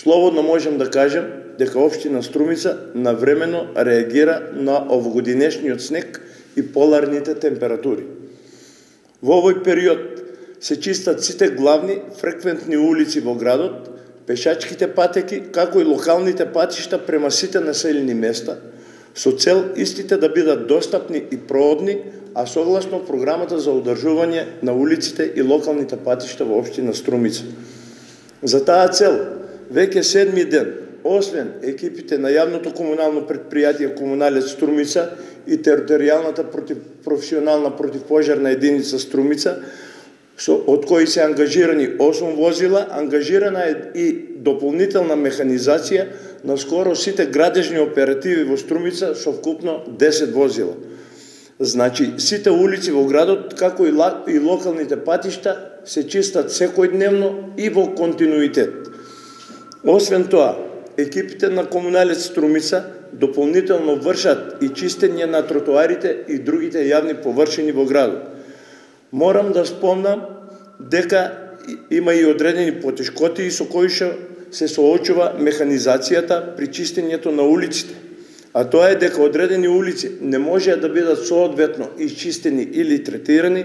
Слободно можем да кажем дека општина Струмица навремено реагира на овогодинешниот снег и поларните температури. Во овој период се чистат сите главни фреквентни улици во градот, пешачките патеки, како и локалните патишта према сите населени места, со цел истите да бидат достапни и проодни, а согласно програмата за одржување на улиците и локалните патишта во општина Струмица. За таа цел, веќе 7-ми ден, освен екипите на јавното комунално предпријатие Комуналец Струмица и територијалната професионална противпожарна единица Струмица, од кои се ангажирани 8 возила, ангажирана е и дополнителна механизација на скоро сите градежни оперативи во Струмица со вкупно 10 возила. Значи, сите улици во градот, како и локалните патишта, се чистат секојдневно и во континуитет. Освен тоа, екипите на Комуналец Струмица дополнително вршат и чистење на тротоарите и другите јавни површини во градот. Морам да спомнам дека има и одредени потешкоти со кои се соочува механизацијата при чистењето на улиците. А тоа е дека одредени улици не може да бидат соодветно исчистени или третирани,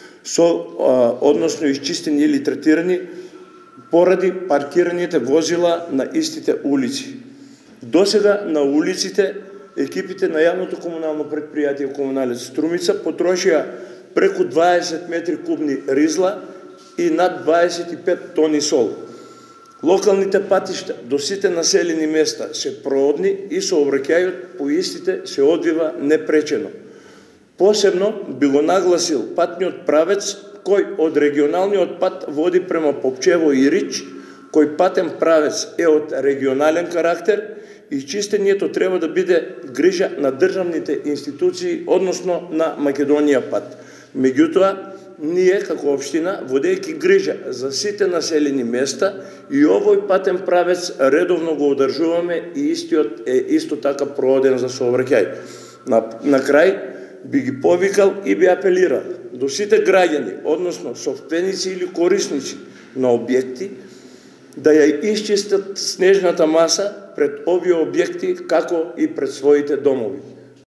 односно исчистени или третирани поради паркираните возила на истите улици. Досега на улиците екипите на јавното комунално предпријатие Комуналец Струмица потрошија преку 20 метри кубни ризла и над 25 тони сол. Локалните патишта до сите населени места се проодни и сообраќајот по истите се одвива непречено. Посебно би го нагласил патниот правец кој од регионалниот пат води према Попчево и Рич, кој патен правец е од регионален карактер и чистењето треба да биде грижа на државните институции, односно на Македонија пат. Меѓутоа, ние како општина, водејќи грижа за сите населени места, и овој патен правец редовно го одржуваме и истиот е исто така прооден за сообраќај. На крај би ги повикал и би апелирал до сите граѓани, односно собственици или корисници на објекти, да ја исчистат снежната маса пред овие објекти, како и пред своите домови.